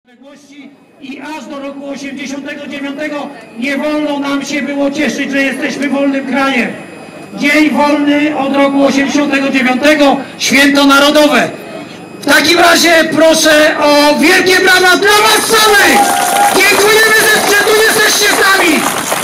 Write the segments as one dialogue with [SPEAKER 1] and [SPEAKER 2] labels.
[SPEAKER 1] I aż do roku 89 nie wolno nam się było cieszyć, że jesteśmy wolnym krajem. Dzień wolny od roku 89, święto narodowe. W takim razie proszę o wielkie brawa dla was samych! Dziękujemy, że tu jesteście z nami!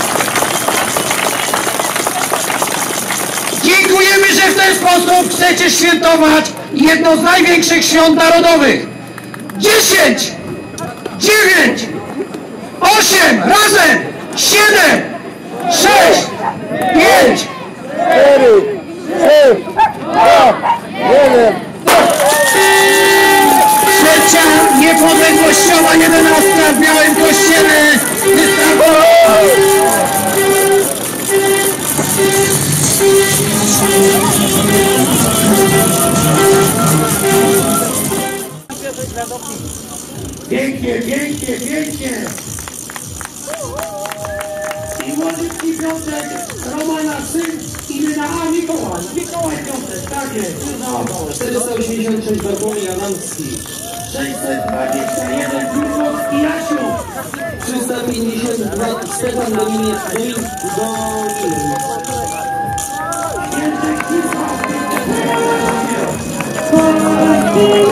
[SPEAKER 1] Dziękujemy, że w ten sposób chcecie świętować jedno z największych świąt narodowych. 10, 9, 8, razem, 7, 6, 5,
[SPEAKER 2] 4, 3, 2, 1.
[SPEAKER 1] Trzecia niepodległościowa 11 w Białym Kościele wystartowała. Pięknie, pięknie, pięknie. I młodziki Piątek, Romana syn, imię na A, Mikołaj. Mikołaj Piątek, tak jest.
[SPEAKER 3] 486 Bartłomiej Adamski,
[SPEAKER 1] 621 Piórkowski Jasiu.
[SPEAKER 3] 352 Stefan Dominiec
[SPEAKER 1] Jędrzej Kisła.